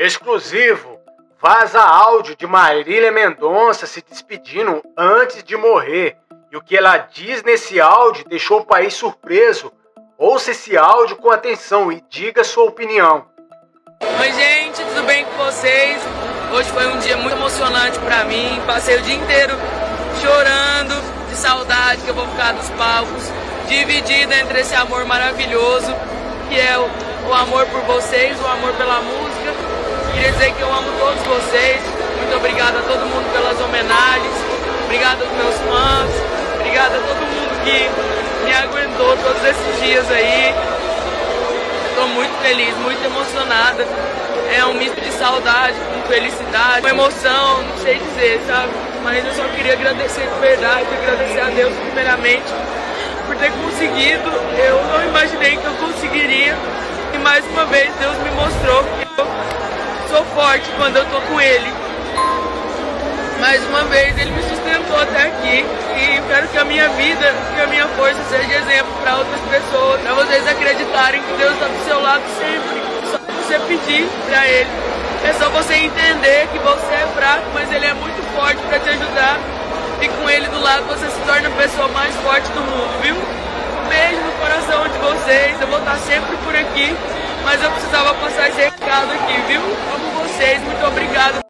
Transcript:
Exclusivo. Vaza áudio de Marília Mendonça se despedindo antes de morrer. E o que ela diz nesse áudio deixou o país surpreso. Ouça esse áudio com atenção e diga sua opinião. Oi gente, tudo bem com vocês? Hoje foi um dia muito emocionante pra mim. Passei o dia inteiro chorando de saudade que eu vou ficar dos palcos, dividida entre esse amor maravilhoso que é o amor por vocês, o amor pela música. Queria dizer que eu amo todos vocês. Muito obrigado a todo mundo pelas homenagens. Obrigado aos meus fãs. Obrigado a todo mundo que me aguentou todos esses dias aí. Estou muito feliz, muito emocionada. É um misto de saudade com felicidade, com emoção, não sei dizer, sabe? Mas eu só queria agradecer de verdade, agradecer a Deus primeiramente por ter conseguido. Eu não imaginei que eu conseguiria. E mais uma vez Deus me mostrou que eu sou forte quando eu tô com Ele. Mais uma vez Ele me sustentou até aqui. E eu quero que a minha vida, que a minha força seja exemplo para outras pessoas, para vocês acreditarem que Deus está do seu lado sempre. Só você pedir para Ele. É só você entender que você é fraco, mas Ele é muito forte para te ajudar. E com Ele do lado você se torna a pessoa mais forte do mundo, viu? Um beijo no coração de vocês. Eu vou estar sempre por aqui, mas eu precisava passar esse recado aqui, viu? Amo vocês, muito obrigado.